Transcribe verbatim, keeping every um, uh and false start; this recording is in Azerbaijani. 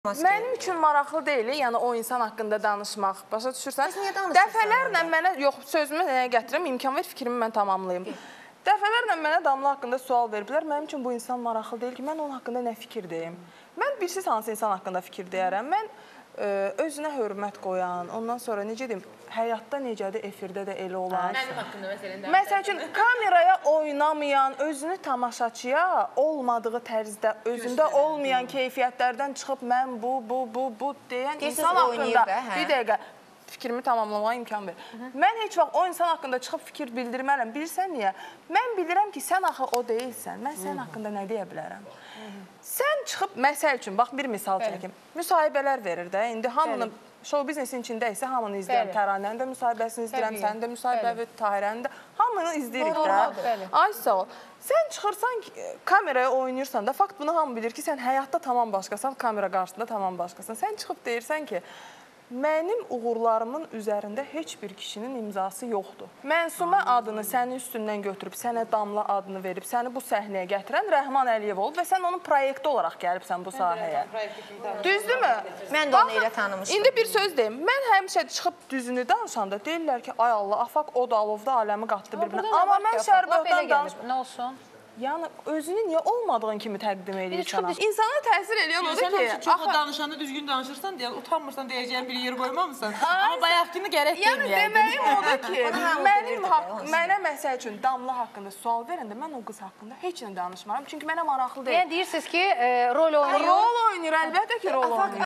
Mənim üçün maraqlı deyil, yəni o insan haqqında danışmaq. Başa düşürsən? Dəfələrlə mənə, yox, sözümü nəyə gətirirəm, imkan ver, fikrimi mən tamamlayım. Dəfələrlə mənə Damla haqqında sual veriblər. Mənim üçün bu insan maraqlı deyil ki, mən onun haqqında nə fikir deyim. Mən birsiz hansı insan haqqında fikir deyərəm. Mən özünə hörmət qoyan, ondan sonra necə deyim, həyatda necədir, efirdə də elə olan. Mənim haqqında məsələn. Məsəl üçün, kameraya oynamayan, özünü tamaşaçıya olmadığı tərzdə, özündə olmayan keyfiyyətlərdən çıxıb mən bu, bu, bu, bu deyən insan haqqında bir dəqiqə fikrimi tamamlamağa imkan ver. Mən heç vaxt o insan haqqında çıxıb fikir bildirmərəm. Bilirsən niyə? Mən bilirəm ki, sən axı o deyilsən. Mən sənin haqqında nə deyə bilərəm? Sən çıxıb, məsəl üçün, bax bir misal çəkim. Müsahibələr verir də. İndi hamının, show biznesin içində isə hamını izləyirəm. Təranənin də müsahibəsini izləyirəm, sənin də müsahibəvi, Tahirənin də. Hamını izləyirik də. Ay sağ ol. Sən çıxırsan ki, kameraya oynayırsan da, fakt bunu hamı bilir ki, sən həyatda tamam başqasan, kamera qarşısında tamam başqasan. Sən çıxıb deyirsən ki, mənim uğurlarımın üzərində heç bir kişinin imzası yoxdur. Mənsumə adını sənin üstündən götürüb, sənə Damla adını verib, səni bu səhnəyə gətirən Rəhman Əliyev olub və sən onun proyekti olaraq gəlibsən bu sahəyə. Düzdürmü? Mən də onu elə tanımışdım. İndi bir söz deyim. Mən həmişə çıxıb düzünü danışanda deyirlər ki, ay Allah, afaq o da alovda aləmi qatdı bir-birinə. Amma mən şərbətdən danışım. Nə olsun? Yəni, özünü niyə olmadığın kimi təqdim edirsən? İnsana təsir edən odur ki... Sən çox danışanda düzgün danışırsan, utanmırsan, deyəcəyən bir yer qoymamısan. Amma bayaqkini gərək deməyəydin. Yəni, deməyim odur ki, mənə məsəl üçün Damla haqqında sual verəndə, mən o qız haqqında heç nə danışmaram. Çünki mənə maraqlı deyil. Yəni, deyirsiniz ki, rol oynayır. Rol oynayır, əlbəttə ki, rol oynayır.